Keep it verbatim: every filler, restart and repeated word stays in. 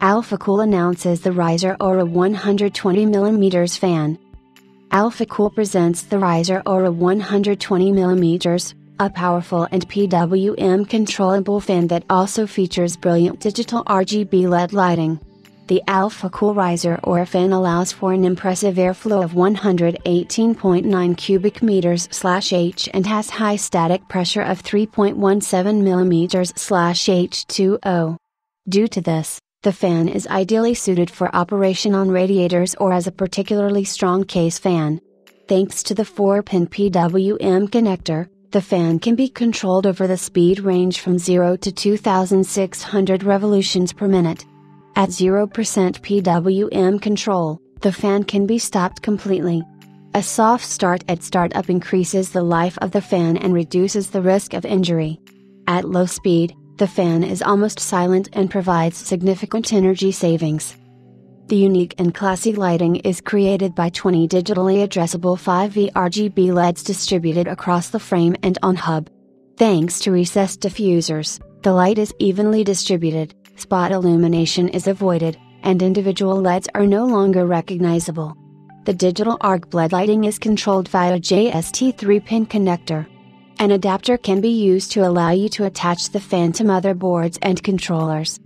AlphaCool announces the Riser Aura one hundred twenty millimeter fan. AlphaCool presents the Riser Aura one hundred twenty millimeter, a powerful and P W M controllable fan that also features brilliant digital R G B L E D lighting. The AlphaCool Riser Aura fan allows for an impressive airflow of one hundred eighteen point nine cubic meters slash H and has high static pressure of three point one seven millimeters slash H two O. Due to this, the fan is ideally suited for operation on radiators or as a particularly strong case fan. Thanks to the four pin P W M connector, the fan can be controlled over the speed range from zero to two thousand six hundred revolutions per minute. At zero percent P W M control, the fan can be stopped completely. A soft start at startup increases the life of the fan and reduces the risk of injury. At low speed, the fan is almost silent and provides significant energy savings. The unique and classy lighting is created by twenty digitally addressable five V R G B L E Ds distributed across the frame and on hub. Thanks to recessed diffusers, the light is evenly distributed, spot illumination is avoided, and individual L E Ds are no longer recognizable. The digital arc bled lighting is controlled via J S T three pin connector. An adapter can be used to allow you to attach the fan to motherboards and controllers.